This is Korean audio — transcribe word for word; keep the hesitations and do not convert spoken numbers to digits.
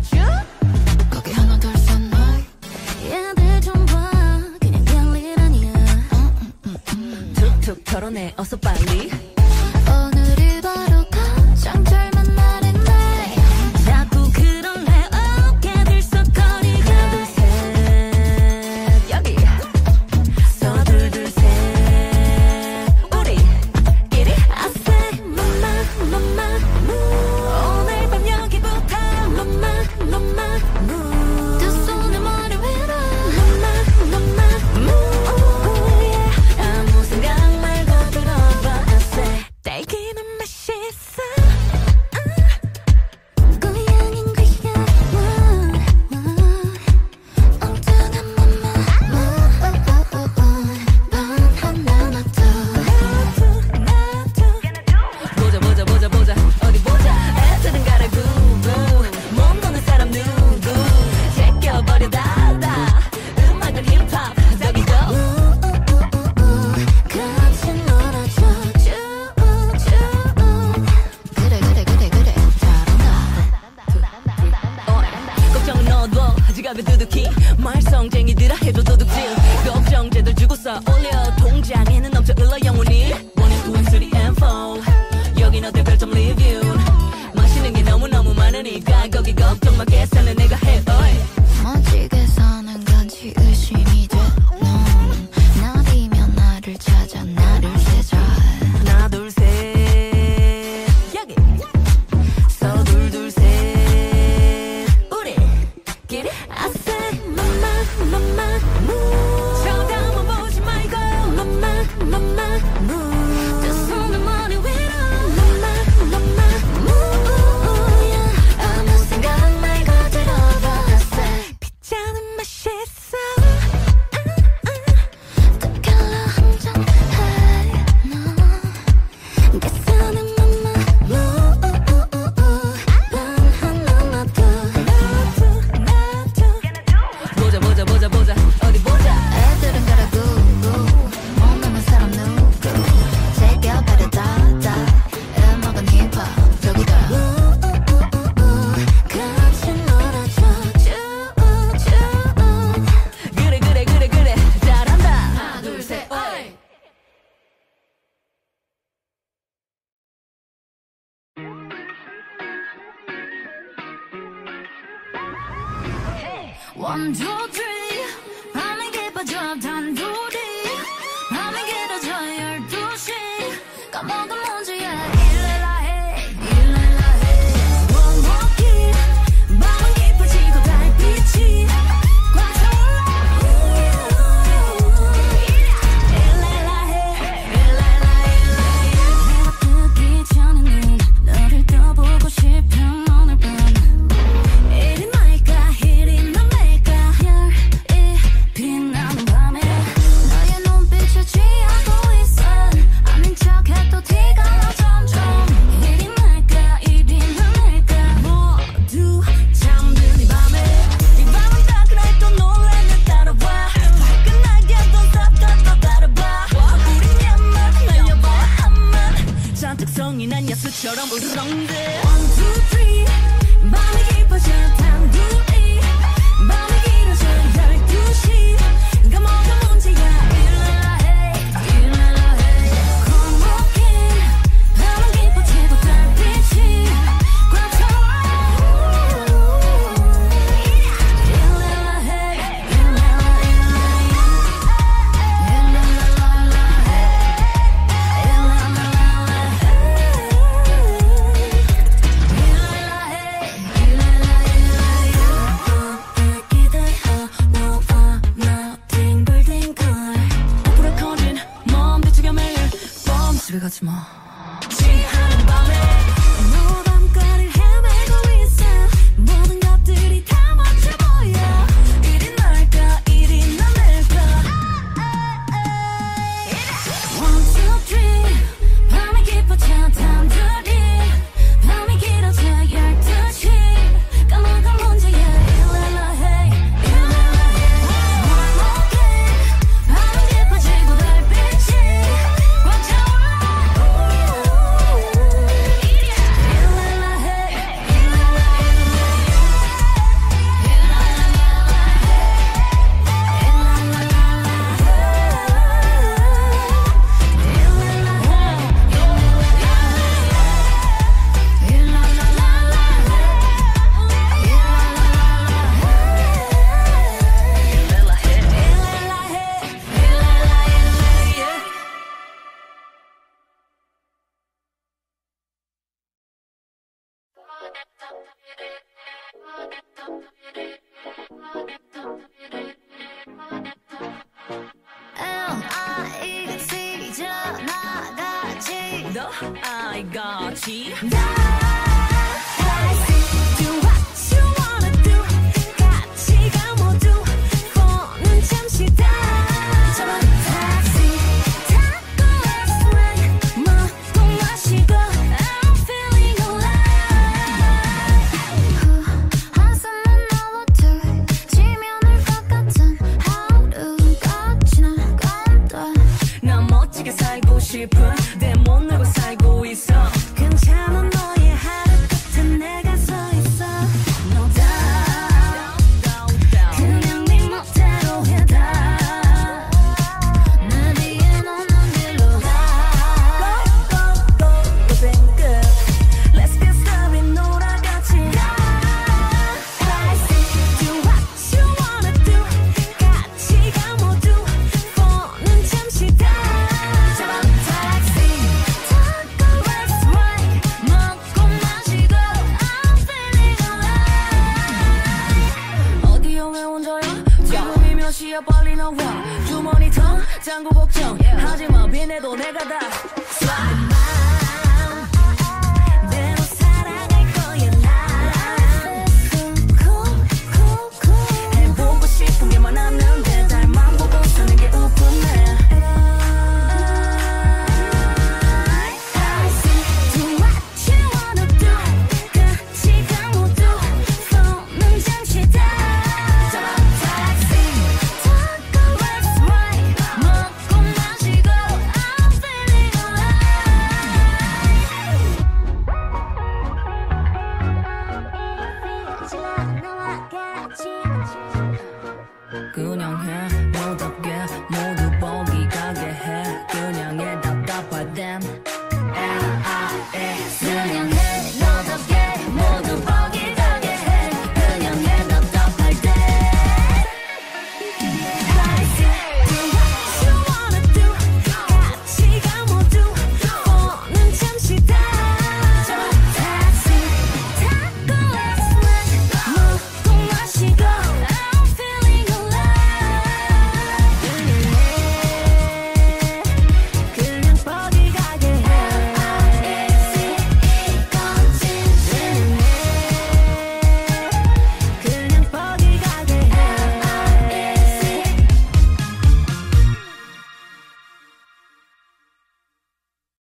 쭉 거기 하나 둘 셋 너희 얘들 좀 봐 그냥 별일 아니야 툭툭 털어내 어서 빨리 오늘이 바로 가장 젊은 날인데 자꾸 그럴래 어깨 들썩거리게 하나 둘 셋 여기 서둘둘 셋 우리끼리 I say 마마마마무 오늘 밤 여기부터 마마마마무 두 손을 머리 위로 마마마마무 아무 생각 말고 들어봐 I say 딸기는 맛있어 고양인 거야 엉뚱한 맘마 반 하나 놔둬 보자 보자 보자 보자 어디 보자 애들은 가라구구 몸 노는 사람 누구 제껴버려 다다 음악은 힙합 저기도 같이 놀아줘 쭉쭉 그래 그래 그래 그래 잘한다 걱정은 너도 지갑에 두둑히 말썽쟁이들아 해도 도둑질 걱정제들 주고 써 올려 통장에는 넘쳐 흘러 영원히 원, 투, 쓰리, and four 여긴 어때 별점 리뷰 마시는 게 너무너무 많으니까 거기 걱정 마 계산은 내가 해 어이. 멋지게 사는 건지 의심이 돼 넌 나비면 나를 찾아 나를 세자 하나 둘 셋 여기 서둘둘 셋 우리끼리 I say 마마마마무 쳐다만 보지 말고 마마마마무 두 손을 머리 위로 마마마마무 아무 생각 말고 들어봐 I say 피자는 맛있어 tequila 한잔 해 너 계산은 마마무 반 하나 놔둬 보자 보자 보자 보자 어디 보자 애들은 가라구구 못 넘은 사람 누구 제껴버려 다다 음악은 힙합 저기다 같이 놀아줘 쭉쭉 그래 그래 그래 그래 잘한다 하나 둘 셋 어이 원, 투, 쓰리 밤이 깊어져 단둘이 밤이 길어져 열두 시 까먹은 문제야 일렐라 해 일렐라 해 One more kiss 밤은 깊어지고 달빛이 과서올라 일렐라 해 일렐라 일렐라 해가 뜨기 전에는 너를 떠보고 싶은 오늘 밤 일이 날까 일이 난 날까 별이 빛나는 밤에 I got you. 내 못 내고 살고 있어. 괜찮아 너의 하루 끝에 내가 서 있어. No doubt. 그냥 네 멋대로 해다. 내 뒤에 너는 길로 가. Go go go go then good. Let's get started 놀아같이. I see do what you wanna do. 같이 가 모두 폰은 잠시 다. 시야 빨리 나와 주머니 텅 장구 걱정 하지마 비내도 내가 다 Slide 대로 살아갈 거야 나 cool cool cool 해보고 싶은 게 많았는데 달만 보고 사는 게 우pun해 I see do what you wanna do 같이 가 모두 폰은 잠시 다 그냥 해 너답게